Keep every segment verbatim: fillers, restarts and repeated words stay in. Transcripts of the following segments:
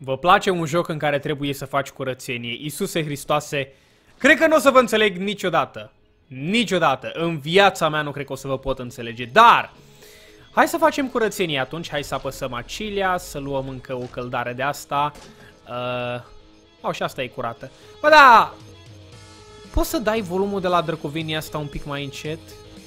Vă place un joc în care trebuie să faci curățenie? Iisuse Hristoase, cred că nu o să vă înțeleg niciodată. Niciodată. În viața mea nu cred că o să vă pot înțelege. Dar, hai să facem curățenie atunci. Hai să apăsăm acilea, să luăm încă o căldare de asta. Uh... Oh, și asta e curată. Bă, da! Poți să dai volumul de la drăcovenia asta un pic mai încet?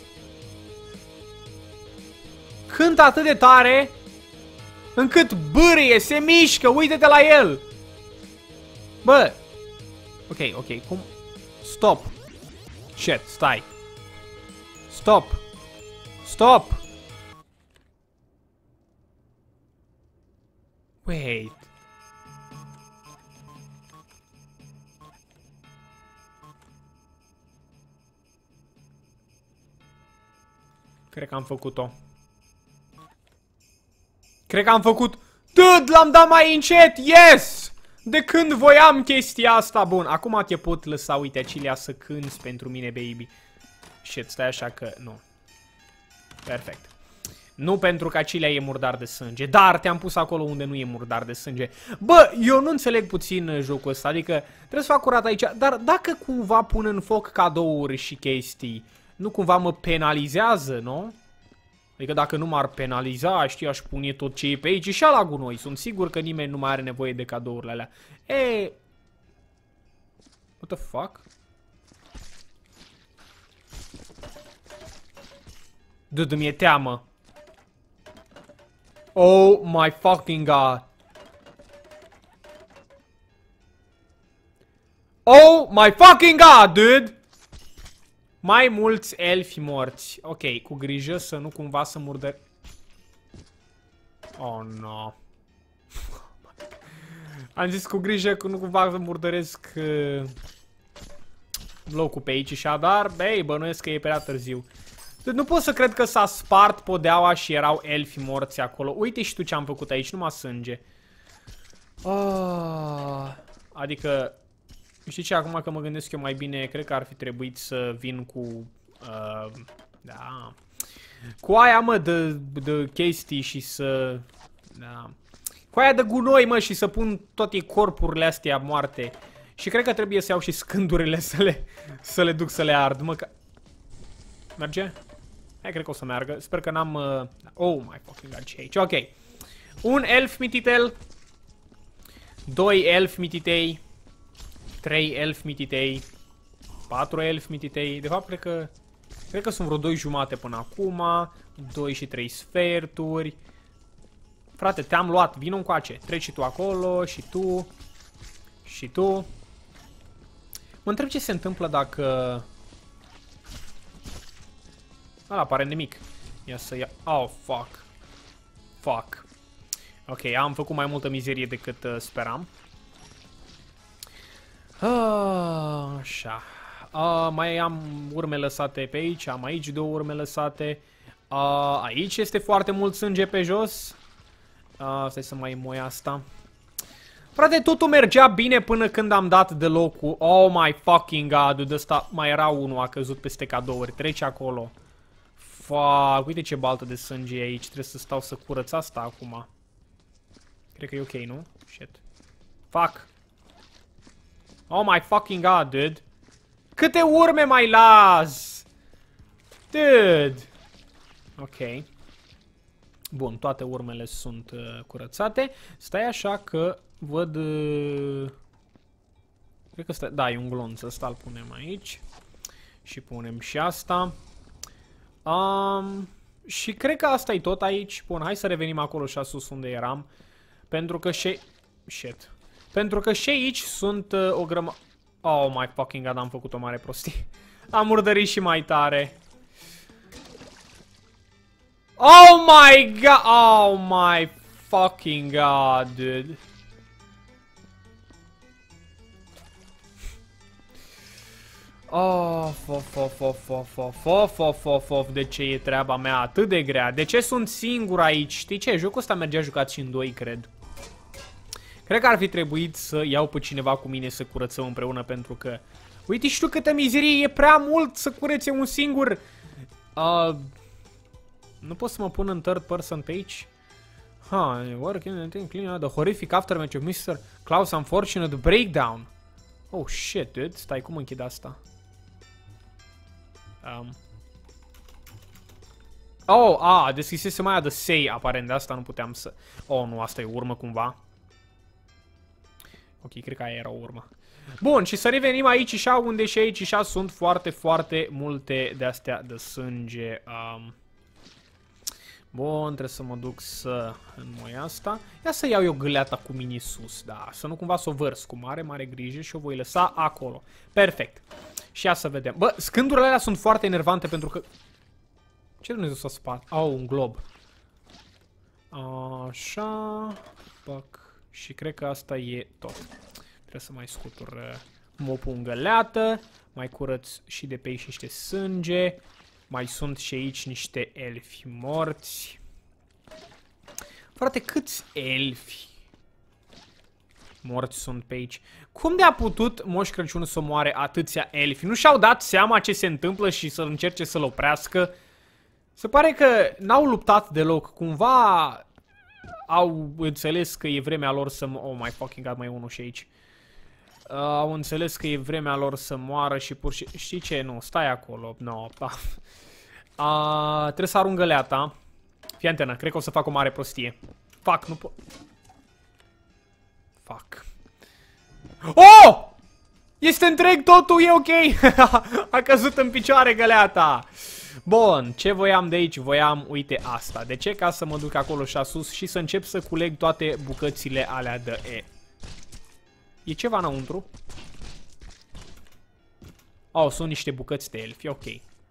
Cântă atât de tare încât bârie, se mișcă, uite-te la el! Bă! Ok, ok, cum? Stop! Shit, stai! Stop! Stop! Wait! Cred că am făcut-o. Cred că am făcut... Dude, l-am dat mai încet! Yes! De când voiam chestia asta. Bun, acum te pot lăsa, uite, Acilia, să cânți pentru mine, baby. Shit, stai așa că... Nu. Perfect. Nu pentru că Acilia e murdar de sânge. Dar te-am pus acolo unde nu e murdar de sânge. Bă, eu nu înțeleg puțin jocul ăsta. Adică trebuie să fac curat aici. Dar dacă cumva pun în foc cadouri și chestii, nu cumva mă penalizează, nu? Adică dacă nu m-ar penaliza, știi, aș pune tot ce e pe aici și la gunoi. Sunt sigur că nimeni nu mai are nevoie de cadourile alea. E... What the fuck? Dude, mi-e teamă. Oh my fucking god. Oh my fucking god, dude! Mai mulți elfi morți. Ok, cu grijă să nu cumva să murdă... Oh, no. Am zis cu grijă că nu cumva să murdăresc uh, locul pe aici și dar, băi, bănuiesc că e prea târziu. Deci nu pot să cred că s-a spart podeaua și erau elfi morți acolo. Uite și tu ce am făcut aici, numai sânge. Oh, adică... Știi ce, acum că mă gândesc eu mai bine, cred că ar fi trebuit să vin cu... Uh, da... Cu aia, mă, de, de chestii și să... Da... Cu aia de gunoi, mă, și să pun toate corpurile astea moarte. Și cred că trebuie să iau și scândurile să le, să le duc să le ard, mă, că... Merge? Hai, cred că o să meargă. Sper că n-am... Uh... Oh my fucking god, ce aici? Ok. Un elf mititel. Doi elf mititei. Trei elf mititei. Patru elf mititei. De fapt, cred că... Cred că sunt vreo doi jumate până acum. Doi și trei sferturi. Frate, te-am luat. Vino încoace. Treci tu acolo. Și tu. Și tu. Mă întreb ce se întâmplă dacă... Ăla pare nimic. Ia să ia... Oh, fuck. Fuck. Ok, am făcut mai multă mizerie decât uh, speram. Uh, așa. Uh, mai am urme lăsate pe aici. Am aici două urme lăsate. Uh, aici este foarte mult sânge pe jos. Uh, stai să mai moi asta. Frate, totul mergea bine până când am dat de locul. Oh my fucking god. De ăsta mai era unul, a căzut peste cadouri. Trece acolo. Fuck, uite ce baltă de sânge e aici. Trebuie să stau să curăț asta acum. Cred că e ok, nu? Shit. Fuck. Oh my fucking god, dude. Câte urme mai las? Dude. Ok. Bun, toate urmele sunt uh, curățate. Stai așa că văd... Uh... Cred că stai... Da, e un glonț. Ăsta îl punem aici. Și punem și asta. Um, și cred că asta e tot aici. Bun, hai să revenim acolo și sus unde eram. Pentru că și... Shit. Pentru că și aici sunt uh, o grămadă... Oh my fucking god, am făcut o mare prostie. Am murdărit și mai tare. Oh my god! Oh my fucking god, dude. Oh, of, of, of, of, of, of, of, of, of, de ce e treaba mea atât de grea? De ce sunt singur aici? Știi ce? Jocul ăsta mergea jucat și în doi, cred. Cred că ar fi trebuit să iau pe cineva cu mine să curățăm împreună, pentru că... Uite și tu câtă mizerie, e prea mult să curețe un singur... Uh, nu pot să mă pun în third person pe aici? Huh, working and clean the horrific aftermath of mister Klaus' unfortunate breakdown. Oh shit, dude. Stai, cum închid asta? Um. Oh, a, deschisese mai de say, aparent, de asta nu puteam să... Oh, nu, asta e urmă cumva. Ok, cred că aia era o urmă. Bun, și să revenim aici și unde și aici și sunt foarte, foarte multe de-astea de sânge. Um. Bun, trebuie să mă duc să înmoi asta. Ia să iau eu gâleata cu mini sus, da, să nu cumva să o vărs cu mare, mare grijă și o voi lăsa acolo. Perfect. Și ia să vedem. Bă, scândurile alea sunt foarte enervante pentru că... Ce Dumnezeu s-a spart? Au, un glob. Așa... Pac. Și cred că asta e tot. Trebuie să mai scutur mopul în găleată. Mai curăț și de pe aici niște sânge. Mai sunt și aici niște elfi morți. Frate, câți elfi morți sunt pe aici? Cum de-a putut Moș Crăciun să moare atâția elfi? Nu și-au dat seama ce se întâmplă și să încerce să-l oprească? Se pare că n-au luptat deloc. Cumva au înțeles că e vremea lor să... Oh my fucking god, mai e unul și aici. Uh, au înțeles că e vremea lor să moară și pur și... Știi ce? Nu, stai acolo. No. Uh, trebuie să arunc găleata. Fii antenă, cred că o să fac o mare prostie. Fuck, nu pot... Fuck. Oh! Este întreg totul, e ok. A căzut în picioare găleata. Bun, ce voiam de aici? Voiam, uite, asta. De ce? Ca să mă duc acolo și sus și să încep să culeg toate bucățile alea de E. E ceva înăuntru? Oh, sunt niște bucăți de elfi, ok.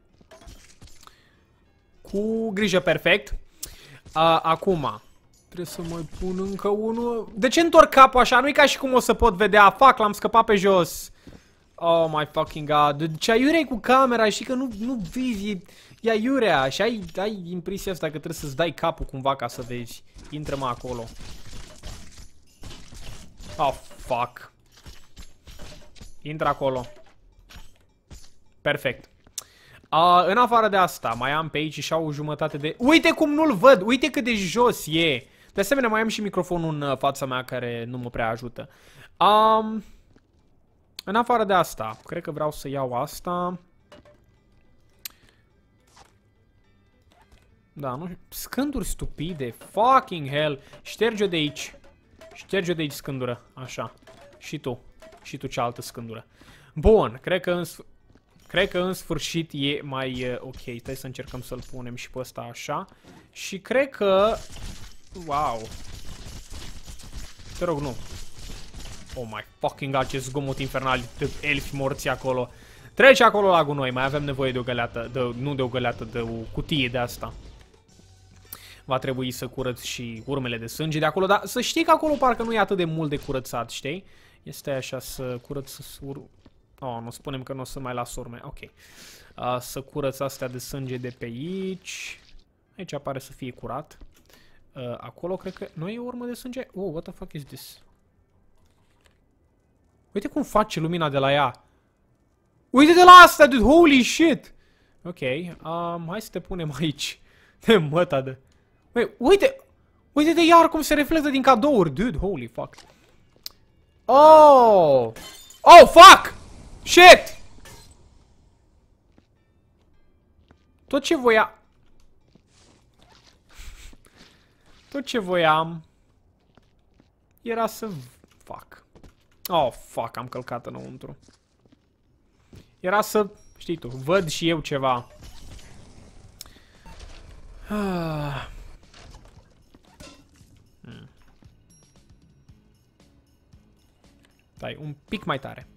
Cu grijă, perfect. Uh, acum, trebuie să mai pun încă unul. De ce întorc capul așa? Nu-i ca și cum o să pot vedea. Fac, l-am scăpat pe jos. Oh my fucking god. Ce aiurea cu camera, știi că nu, nu vezi, e aiurea. Și ai, ai impresia asta că trebuie să-ți dai capul cumva ca să vezi. Intră-mă acolo. Oh, fuck. Intră acolo. Perfect. Uh, în afară de asta, mai am pe aici și au o jumătate de... Uite cum nu-l văd! Uite cât de jos e! De asemenea, mai am și microfonul în fața mea care nu mă prea ajută. Um, în afară de asta, cred că vreau să iau asta. Da, nu știu. Scânduri stupide. Fucking hell. Șterge-o de aici. Șterge-o de aici, scândură. Așa. Și tu. Și tu cealaltă scândură. Bun, cred că în, cred că în sfârșit e mai uh, ok. Stai să încercăm să-l punem și pe ăsta așa. Și cred că... Wow. Te rog, nu. Oh my fucking god, ce zgomot infernal de elfi morți acolo. Trece acolo la gunoi. Mai avem nevoie de o găleată. De, nu de o găleată, de o cutie de asta. Va trebui să curăț și urmele de sânge de acolo. Dar să știi că acolo parcă nu e atât de mult de curățat, știi? Este așa să curăț... Ur... Oh, nu spunem că nu o să mai las urme. Ok. Uh, să curăț astea de sânge de pe aici. Aici pare să fie curat. Uh, acolo cred că... Nu e urmă de sânge? Oh, what the fuck is this? Uite cum face lumina de la ea. Uite de la asta, dude! Holy shit! Ok. Um, hai să te punem aici. De măta de... Uite, uite! Uite de iar cum se reflectă din cadouri, dude! Holy fuck. Oh! Oh, fuck! Shit! Tot ce voia... Tot ce voiam... Era să... Fuck. Oh, fuck, am călcat înăuntru. Era să... Știi tu, văd și eu ceva. Ah. Hmm. Dai, un pic mai tare.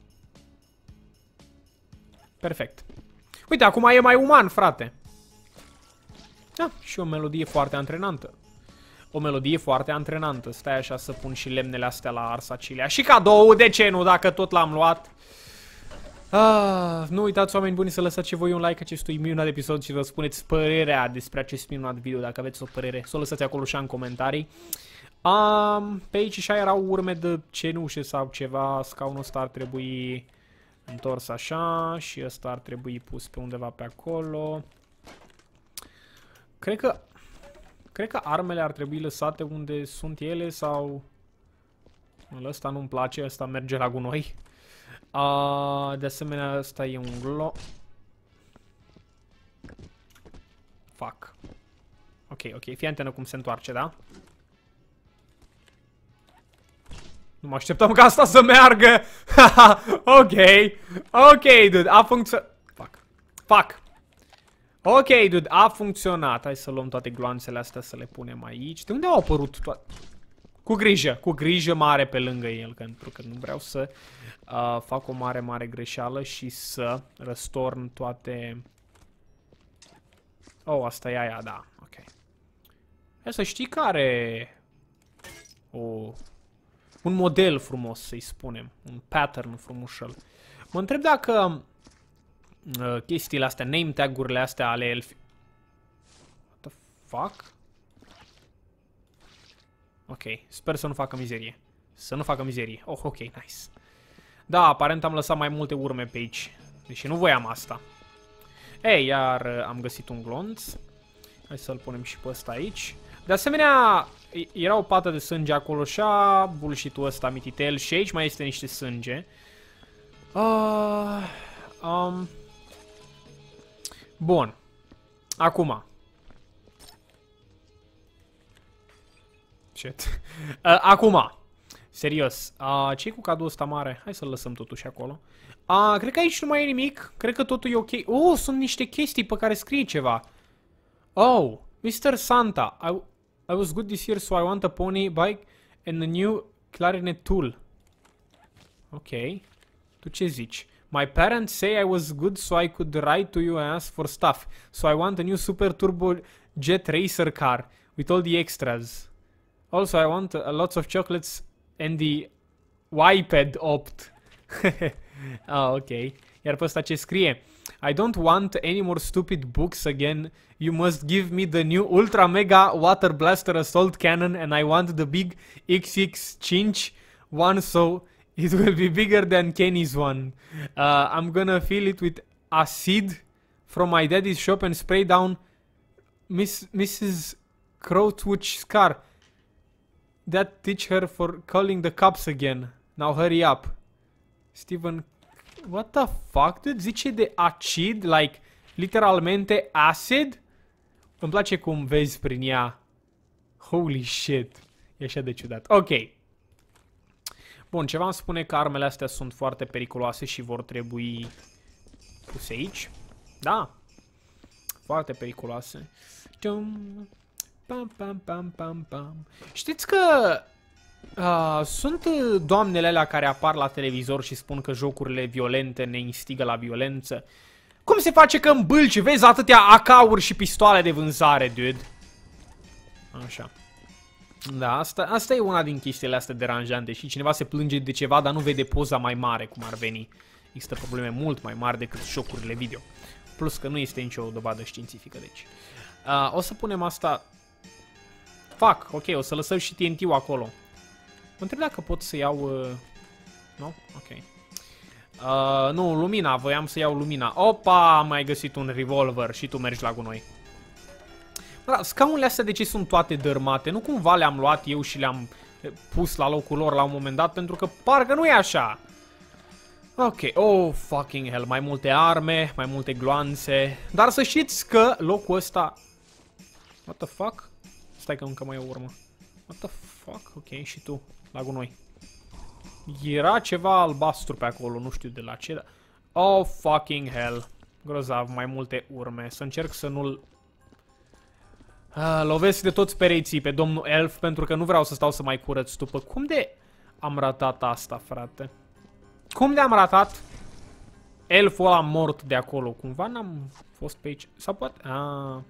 Perfect. Uite, acum e mai uman, frate. Ah, și o melodie foarte antrenantă. O melodie foarte antrenantă. Stai așa să pun și lemnele astea la arsacilea. Și cadou, de ce nu, dacă tot l-am luat. Ah, nu uitați, oameni buni, să lăsați și voi un like acestui minunat episod și vă spuneți părerea despre acest minunat video, dacă aveți o părere. Să o lăsați acolo și în comentarii. Um, pe aici și erau urme de cenușe sau ceva. Scaunul ăsta ar trebui întors așa și ăsta ar trebui pus pe undeva pe acolo. Cred că... cred că armele ar trebui lăsate unde sunt ele sau... Ăsta nu-mi place, ăsta merge la gunoi. Uh, de asemenea, ăsta e un glo... Fuck. Ok, ok, fii antenă cum se întoarce, da? Nu mă așteptam ca asta să meargă! Ok, ok, dude, a funcționat. Fuck. Fuck. Ok, dude, a funcționat. Hai să luăm toate gloanțele astea să le punem aici. De unde au apărut toate? Cu grijă, cu grijă mare pe lângă el, pentru că nu vreau să uh, fac o mare, mare greșeală și să răstorn toate... Oh, asta e aia, da, ok. Hai să știi că are o, un model frumos, să-i spunem, un pattern frumușel. Mă întreb dacă uh, chestiile astea, name tag-urile astea ale elfi... What the fuck? Ok, sper să nu facă mizerie. Să nu facă mizerie. Oh, ok, nice. Da, aparent am lăsat mai multe urme pe aici. Deși nu voiam asta. Ei, iar am găsit un glonț. Hai să-l punem și pe ăsta aici. De asemenea, era o pată de sânge acolo și a bullshit-ul ăsta mititel. Și aici mai este niște sânge. Uh, um. Bun. Acum. Shit. Uh, acum. Serios. Uh, ce-i cu cadou ăsta mare? Hai să-l lăsăm totuși acolo. Uh, cred că aici nu mai e nimic. Cred că totul e ok. Oh, sunt niște chestii pe care scrie ceva. Oh, mister Santa. I, I was good this year, so I want a pony bike and a new clarinet tool. Ok. Tu ce zici? My parents say I was good, so I could write to you and ask for stuff. So I want a new super turbo jet racer car with all the extras. Also, I want uh, lots of chocolates and the iPad opt. Ah, ok. Iar pe ăsta ce scrie? I don't want any more stupid books again. You must give me the new Ultra Mega Water Blaster Assault Cannon and I want the big X X cinci one so it will be bigger than Kenny's one. Uh, I'm gonna fill it with acid from my daddy's shop and spray down Miss Missus Crouch's car. That teach her for calling the cops again. Now hurry up. Steven... What the fuck, dude? Zice de acid? Like, literalmente acid? Îmi place cum vezi prin ea. Holy shit. E așa de ciudat. Ok. Bun, ceva îmi spune că armele astea sunt foarte periculoase și vor trebui puse aici. Da. Foarte periculoase. Pam, pam, pam, pam, pam. Știți că uh, sunt doamnele alea care apar la televizor și spun că jocurile violente ne instigă la violență? Cum se face că în bâlci vezi atâtea A K-uri și pistoale de vânzare, dude? Așa. Da, asta, asta e una din chestiile astea deranjante și cineva se plânge de ceva, dar nu vede poza mai mare, cum ar veni. Există probleme mult mai mari decât jocurile video. Plus că nu este nicio dovadă științifică, deci. Uh, o să punem asta... Fac, ok, o să lăsăm și T N T-ul acolo. Mă întreb dacă pot să iau... Uh... Nu? Ok. Uh, nu, lumina, voiam să iau lumina. Opa, am mai găsit un revolver și tu mergi la gunoi. Da, scaunele astea de ce sunt toate dărmate? Nu cumva le-am luat eu și le-am pus la locul lor la un moment dat, pentru că parcă nu e așa. Ok, oh fucking hell, mai multe arme, mai multe gloanțe. Dar să știți că locul ăsta... What the fuck? Stai că încă mai e o urmă. What the fuck? Ok, și tu, la gunoi. Era ceva albastru pe acolo, nu știu de la ce, dar... Oh fucking hell. Grozav, mai multe urme. Să încerc să nu-l... Ah, lovesc de toți pereții pe domnul Elf, pentru că nu vreau să stau să mai curăț după. Cum de am ratat asta, frate? Cum de am ratat elful ăla mort de acolo? Cumva n-am fost pe aici. Sau poate... Ah.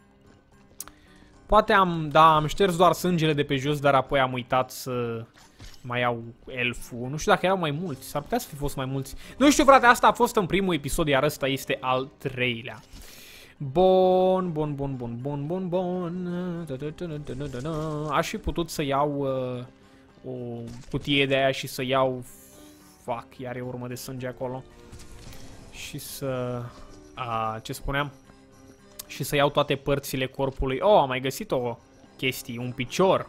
Poate am... Da, am șters doar sângele de pe jos, dar apoi am uitat să mai iau elful. Nu știu dacă erau mai mulți. S-ar putea să fi fost mai mulți. Nu știu, frate, asta a fost în primul episod, iar ăsta este al treilea. Bun, bun, bun, bun, bun, bun, bun. Aș fi putut să iau uh, o cutie de aia și să iau... Fuck, iar e urmă de sânge acolo. Și să... Uh, ce spuneam? Și să iau toate părțile corpului. Oh, am mai găsit o chestii, un picior.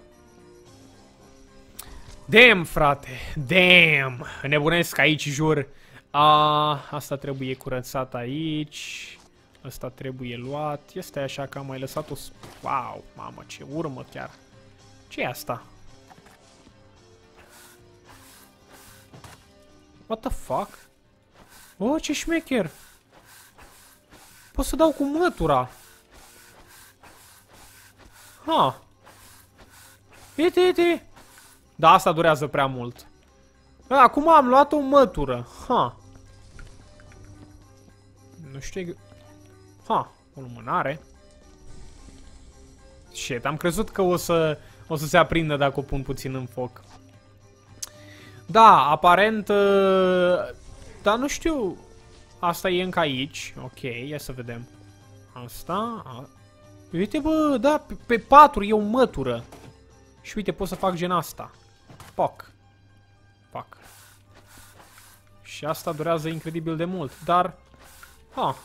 Damn, frate, damn. Nebunesc aici, jur. A, asta trebuie curățat aici. Asta trebuie luat. Este așa că am mai lăsat-o... Wow, mamă, ce urmă chiar. Ce e asta? What the fuck? Oh, ce șmecher! Pot să dau cu mătura. Ha. Uite, uite. Da, asta durează prea mult. Acum am luat o mătură. Ha. Nu știu... Ha, o lumânare. Shit, am crezut că o să, o să se aprindă dacă o pun puțin în foc. Da, aparent... Dar nu știu... Asta e încă aici. Ok, ia să vedem. Asta... A... Uite, bă, da, pe, pe patru e o mătură. Și uite, pot să fac gen asta. Poc. Poc. Și asta durează incredibil de mult, dar... Ha.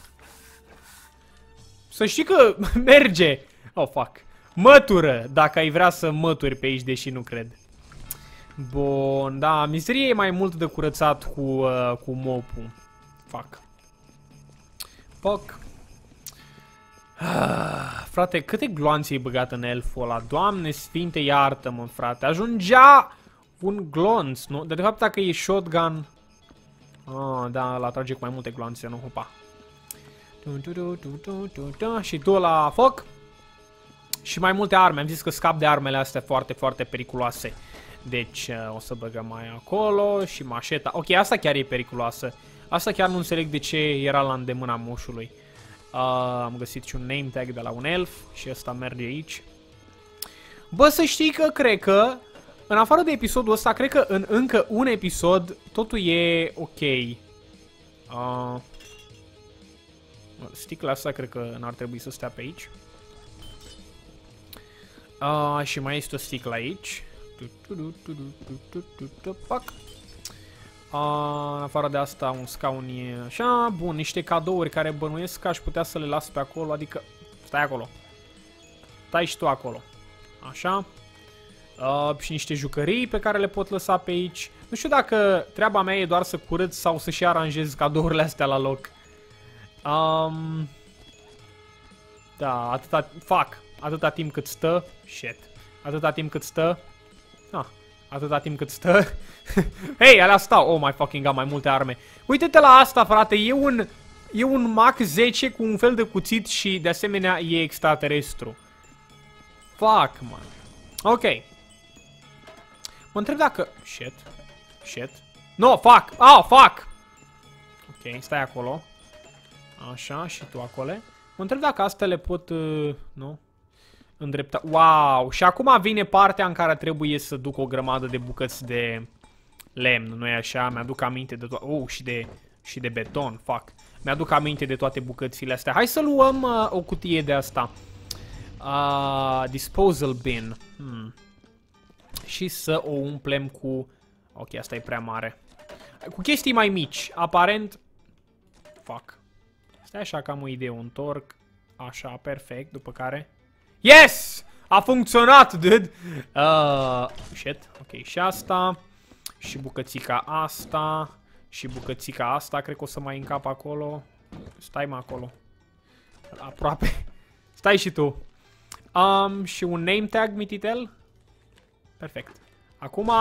Să știi că merge. Oh, fuck. Mătură, dacă ai vrea să mături pe aici, deși nu cred. Bun, da, mizerie e mai mult de curățat cu, uh, cu mopul. Fuck. Poc. Ah, frate, câte gloanțe ai băgat în elful ăla? Doamne sfinte, iartă-mă, frate. Ajungea un glonț, nu? Dar de fapt dacă e shotgun... Ah, da, ăla trage cu mai multe gloanțe, nu? Hopa. Și tu la foc. Și mai multe arme. Am zis că scap de armele astea foarte, foarte periculoase. Deci o să băgăm mai acolo. Și mașeta. Ok, asta chiar e periculoasă. Asta chiar nu înțeleg de ce era la îndemâna moșului. Uh, am găsit și un name tag de la un elf. Și ăsta merge aici. Bă, să știi că cred că în afară de episodul ăsta, cred că în încă un episod totul e ok. Uh, sticla asta cred că n-ar trebui să stea pe aici. Uh, și mai este o sticlă aici. Uh, în afară de asta, un scaun e așa. Bun, niște cadouri care bănuiesc că aș putea să le las pe acolo. Adică, stai acolo. Stai și tu acolo. Așa. Uh, și niște jucării pe care le pot lăsa pe aici. Nu știu dacă treaba mea e doar să curăț sau să și aranjez cadourile astea la loc. Um, da, atâta... Fac. Atâta timp cât stă. Shit. Atâta timp cât stă. Ah, atâta timp cât stă. Hei, alea stau. Oh my fucking god, mai multe arme. Uite-te la asta, frate. E un... E un Mach zece cu un fel de cuțit și de asemenea e extraterestru. Fuck, man. Ok. Mă întreb dacă... Shit. Shit. No, fuck. Oh, fuck. Ok, stai acolo. Așa, și tu acolo. Mă întreb dacă astea le pot... Uh, nu? Îndrepta... Wow! Și acum vine partea în care trebuie să duc o grămadă de bucăți de lemn, nu-i așa? Mi-aduc aminte de toate... Oh, și de... Și de beton, fuck. Mi-aduc aminte de toate bucățile astea. Hai să luăm uh, o cutie de asta. Uh, disposal bin. Hmm. Și să o umplem cu... Ok, asta e prea mare. Cu chestii mai mici. Aparent... Fuck. Stai așa că am o idee. Un torc. Așa, perfect. După care... Yes! A funcționat, dude! Uh, shit. Ok, și asta. Și bucățica asta. Și bucățica asta. Cred că o să mai încap acolo. Stai-mă acolo. Aproape. Stai și tu. Um, și un name tag, mititel. Perfect. Acum...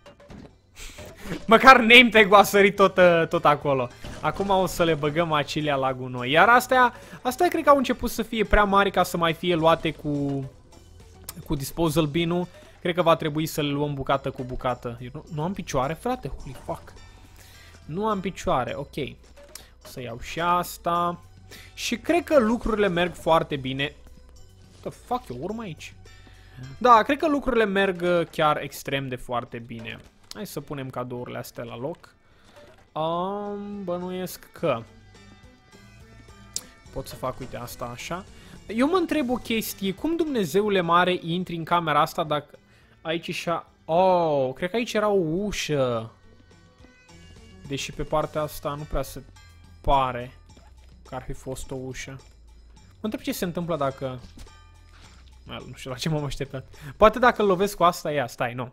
Măcar name tag-ul a sărit tot, tot acolo. Acum o să le băgăm acelea la gunoi. Iar astea, astea cred că au început să fie prea mari ca să mai fie luate cu, cu disposal bin-ul. Cred că va trebui să le luăm bucată cu bucată. Eu nu, nu am picioare, frate? Holy fuck. Nu am picioare, ok. O să iau și asta. Și cred că lucrurile merg foarte bine. What the fuck, eu urmă aici? Da, cred că lucrurile merg chiar extrem de foarte bine. Hai să punem cadourile astea la loc. Um, bănuiesc că pot să fac, uite, asta așa. Eu mă întreb o chestie. Cum Dumnezeule mare intri în camera asta dacă aici și-a... Oh, cred că aici era o ușă. Deși pe partea asta nu prea se pare că ar fi fost o ușă. Mă întreb ce se întâmplă dacă... Nu știu la ce m-am așteptat. Poate dacă îl lovesc cu asta, ia, stai, nu.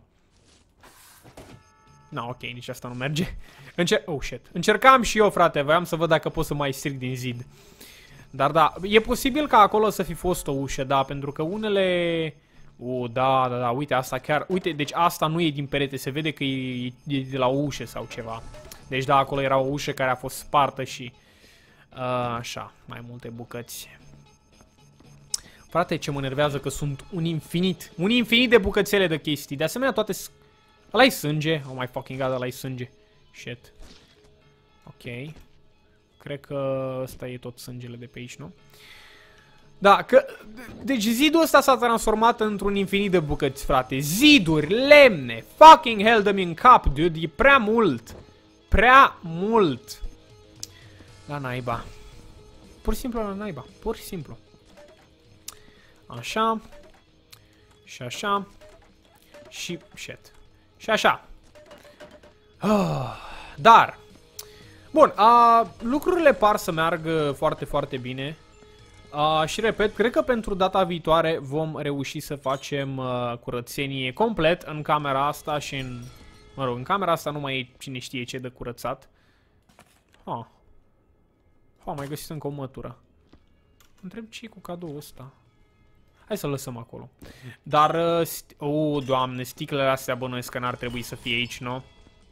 Na, ok, nici asta nu merge. Încer oh, shit. Încercam și eu, frate, voiam să văd dacă pot să mai stric din zid. Dar da, e posibil ca acolo să fi fost o ușă, da, pentru că unele... U, da, da, da, uite, asta chiar... Uite, deci asta nu e din perete, se vede că e, e de la o ușă sau ceva. Deci da, acolo era o ușă care a fost spartă și... Uh, așa, mai multe bucăți. Frate, ce mă nervează că sunt un infinit, un infinit de bucățele de chestii. De asemenea, toate... Ăla-i sânge. Oh my fucking god, ăla-i sânge. Shit. Ok. Cred că ăsta e tot sângele de pe aici, nu? Da, că... Deci zidul ăsta s-a transformat într-un infinit de bucăți, frate. Ziduri, lemne, fucking hell, dă-mi în cap, dude. E prea mult. Prea mult. La naiba. Pur și simplu la naiba. Pur și simplu. Așa. Și așa. Și... Shit. Și așa. Ah, dar... Bun, uh, lucrurile par să meargă foarte, foarte bine. Uh, și repet, cred că pentru data viitoare vom reuși să facem uh, curățenie complet în camera asta și în... Mă rog, în camera asta nu mai e cine știe ce de curățat. Ha. Ha, am mai găsit încă o mătură. Întreb ce e cu cadoul ăsta. Hai să-l lăsăm acolo. Dar, uh, oh, doamne, sticlele astea bănuiesc că n-ar trebui să fie aici, nu?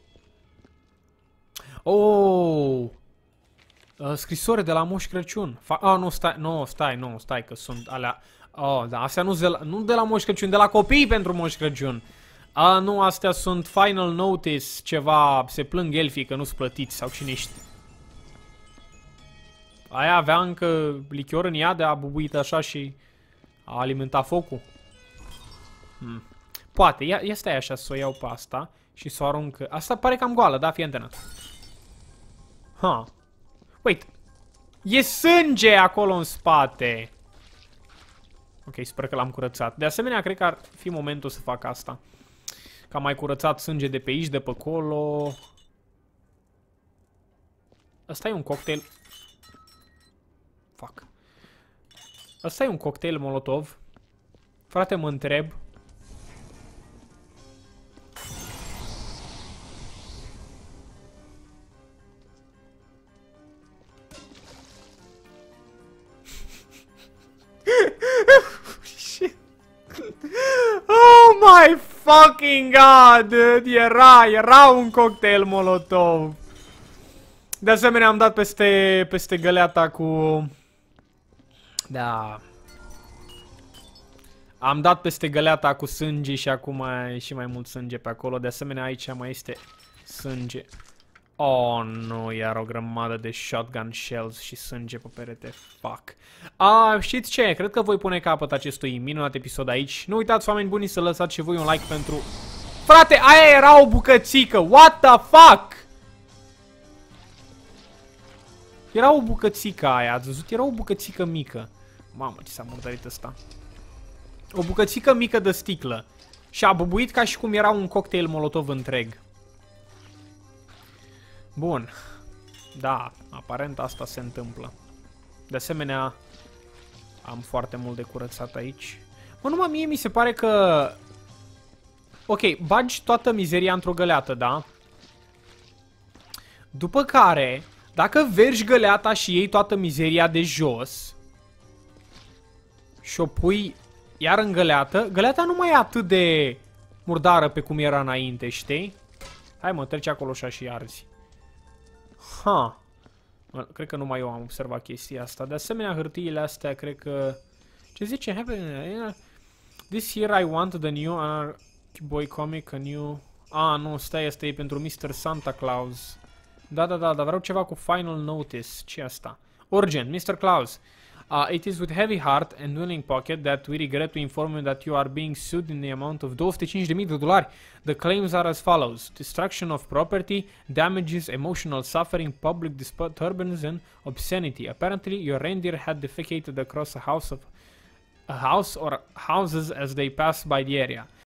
Oh! Uh, scrisoare de la Moș Crăciun. Fa ah, nu, stai, nu, stai, nu, stai, că sunt alea... Oh, da, astea nu de la, nu de la Moș Crăciun, de la copii pentru Moș Crăciun. Ah, nu, astea sunt final notice, ceva, se plâng elfii că nu-s plătiți sau cine știe. Aia avea încă lichior în ea de a bubuit așa și a alimentat focul. Hmm. Poate, ia, ia stai așa să o iau pe asta și să o arunc. Asta pare cam goală, da? Fii antenat. Ha. Wait. E sânge acolo în spate. Ok, sper că l-am curățat. De asemenea, cred că ar fi momentul să fac asta. Că am mai curățat sânge de pe aici, de pe acolo. Asta e un cocktail. Fuck. Asta e un cocktail Molotov. Frate, mă întreb. Oh my fucking god, dude. Era, era un cocktail Molotov. De asemenea, am dat peste, peste găleata cu... Da. Am dat peste găleata cu sânge și acum e și mai mult sânge pe acolo. De asemenea, aici mai este sânge. Oh, nu, iar o grămadă de shotgun shells și sânge pe perete. Fuck. Ah, știți ce? Cred că voi pune capăt acestui minunat episod aici. Nu uitați, oameni buni, să lăsați și voi un like pentru... Frate, aia era o bucățică! What the fuck? Era o bucățică aia, ați văzut? Era o bucățică mică. Mamă, ce s-a murdărit ăsta. O bucățică mică de sticlă. Și a bubuit ca și cum era un cocktail Molotov întreg. Bun. Da, aparent asta se întâmplă. De asemenea, am foarte mult de curățat aici. Mă, numai mie mi se pare că... Ok, bagi toată mizeria într-o găleată, da? După care, dacă vergi găleata și iei toată mizeria de jos și o pui iar în găleată, găleata nu mai e atât de murdară pe cum era înainte, știi? Hai mă, treci acolo așa și arzi. Ha. Cred că numai eu am observat chestia asta. De asemenea, hârtiile astea, cred că... Ce zice? This year I want the new Boy comic, a new... Ah, nu, stai, asta e pentru mister Santa Claus. Da, da, da, dar vreau ceva cu final notice. Ce asta? Urgent, mister Claus. Uh, it is with heavy heart and willing pocket that we regret to inform you that you are being sued in the amount of două sute cincizeci de mii de dolari. The claims are as follows: destruction of property, damages, emotional suffering, public disturbance, and obscenity. Apparently, your reindeer had defecated across a house of a house or houses as they passed by the area.